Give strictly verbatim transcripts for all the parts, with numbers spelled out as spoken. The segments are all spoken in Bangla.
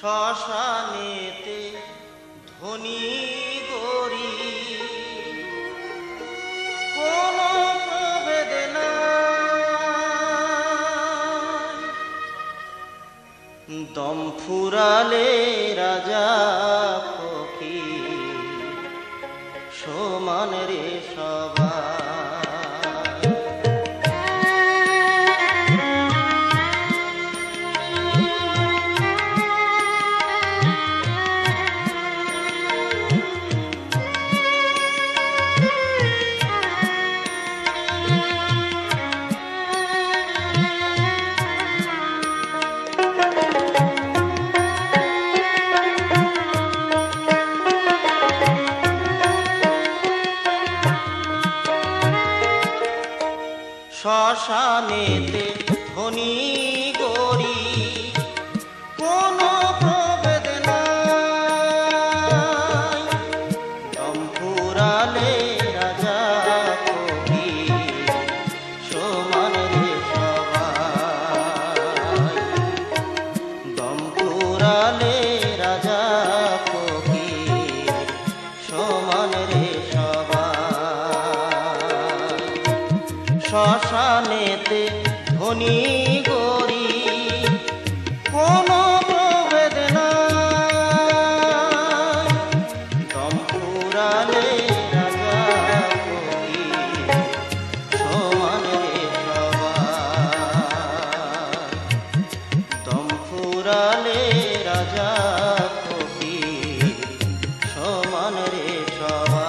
শ্মশানেতে ধনী গরিব কোনো প্রভেদ নাই, দম ফুরালে রাজা ফকির সমান রে সবাই। শ্মশানেতে ধনী গরিব কোনো প্রভেদ নাই, দম ফুরালে রাজা ফকির সমান রে সবাই। দম ফুরালে রাজা ফকির সমান রে সবাই। শ্মশানেতে ধনী গরিব কোনো প্রভেদ নাই, দম ফুরালে রাজা ফকির সমান রে সবাই। দম ফুরালে রাজা ফকির সমান রে সবাই।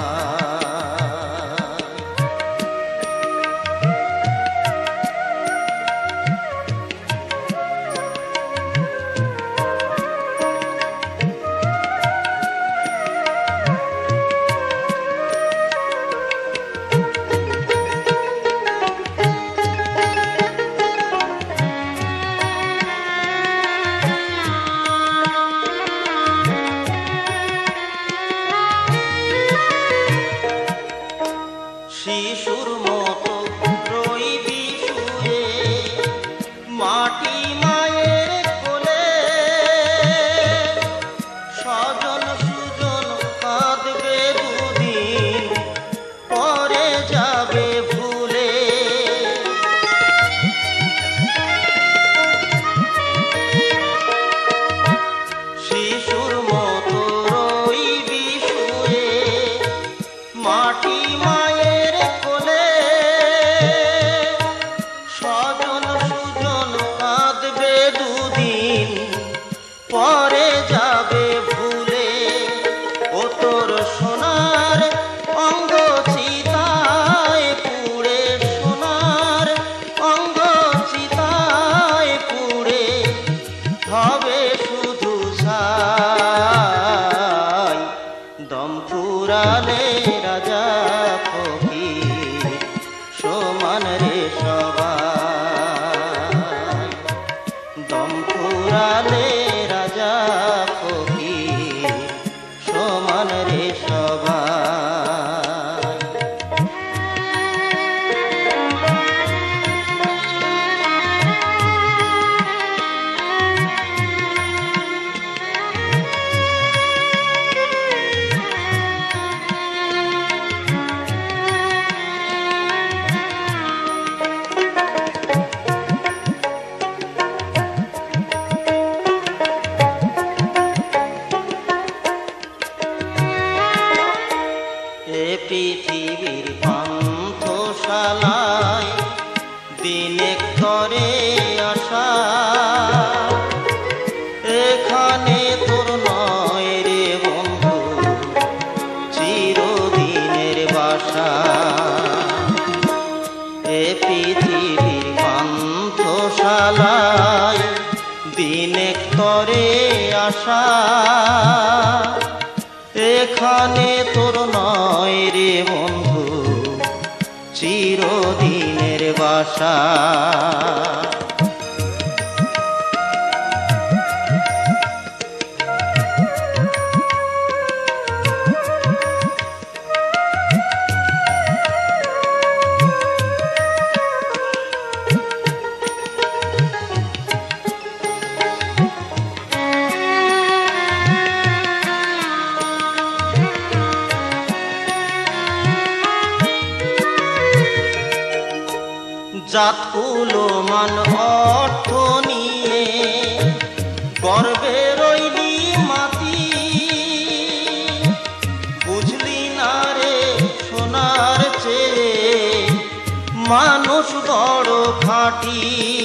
শিশুর মতো রইবি শুয়ে মাটি মায়ের কোলে, স্বজন সুজন কাঁদবে দুদিন পরে যাবে ভুলে। শিশুর মতো রইবি শুয়ে মাটি মায়ের কোলে, স্বজন সুজন কাঁদবে দুদিন পরে যাবে ভুলে। ও তোর সোনার অঙ্গ চিতায় পুড়ে, সোনার অঙ্গ চিতায় পুড়ে হবে শুধু ছাই। দম ফুরালে রাজা ফকির সমান রে সবাই। দম ফুরালে রাজা ফকির সমান রে সবাই। এ পৃথিবীর পান্থশালায় দিনে করে আসা, এখানে তোর নয় রে বন্ধু চিরদিনের বাসা। এ পৃথিবীর পান্থশালায় দিনে করে আসা, এখানে তোর নয় রে বন্ধু চিরদিনের বাসা। জাত কুলমান অর্থ নিয়ে গর্বে রইলি মাতি, বুঝলি না রে সোনার চেয়ে মানুষ বড় খাঁটি।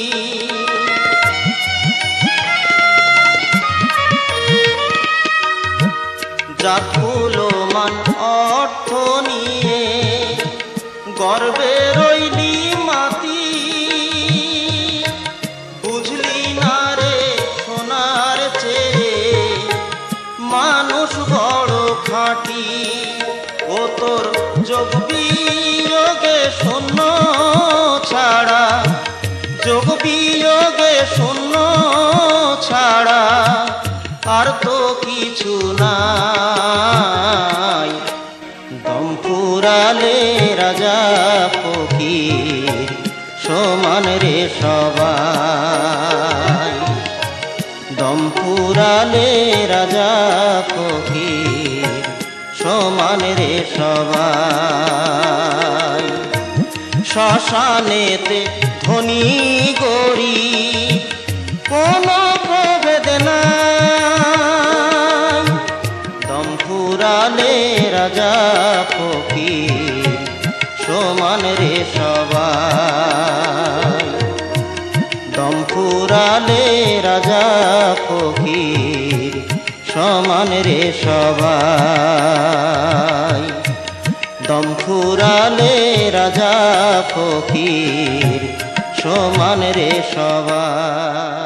জাত কুলমান অর্থ নিয়ে গর্বে রইলি মাতি, বুঝলি না রে সোনার চেয়ে মানুষ বড় খাঁটি। ও তোর যোগ বিয়োগে শূন্য ছাড়া, যোগ বিয়োগে শূন্য ছাড়া আর তো কিছু নাই। দম ফুরালে রাজা ফকির সমান রে সবাই, দম ফুরালে রাজা ফকির সমান রে সবাই। শ্মশানেতে ধনী গরিব কোনো প্রভেদ নাই, দম ফুরালে রাজা ফকির সমান রে সবাই, দম ফুরালে রাজা ফকির সমান রে সবাই, দম ফুরালে রাজা ফকির সমান রে সবাই।